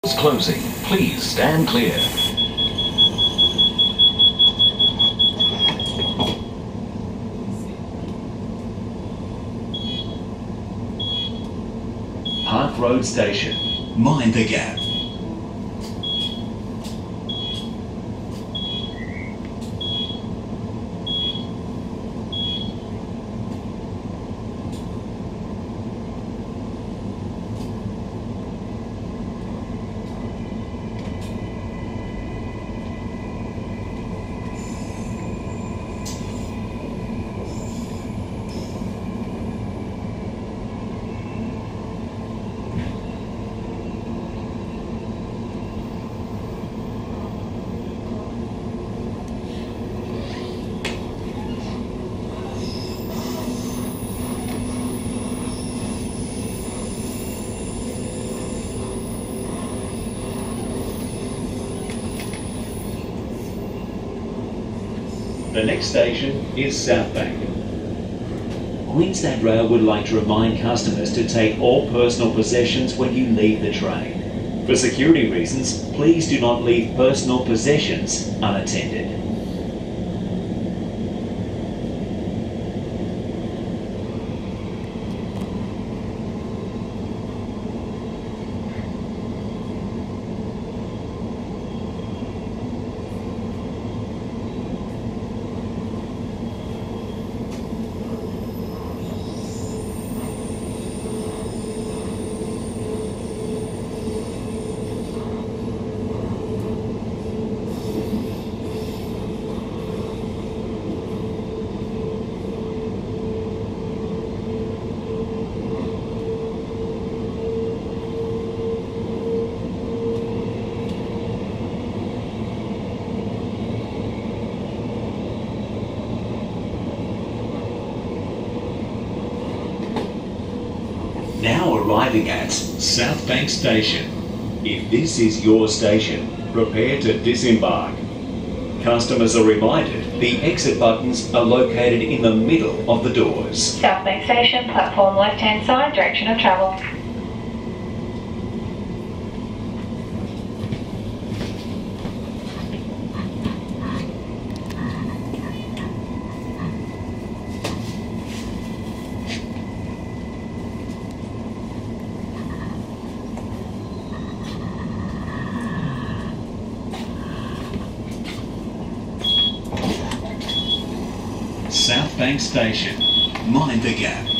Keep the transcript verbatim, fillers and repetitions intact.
Closing. Please stand clear. Park Road Station. Mind the gap. The next station is Southbank. Queensland Rail would like to remind customers to take all personal possessions when you leave the train. For security reasons, please do not leave personal possessions unattended. Now arriving at Southbank Station. If this is your station, prepare to disembark. Customers are reminded the exit buttons are located in the middle of the doors. Southbank Station, platform left-hand side, direction of travel. Southbank Station. Mind the gap.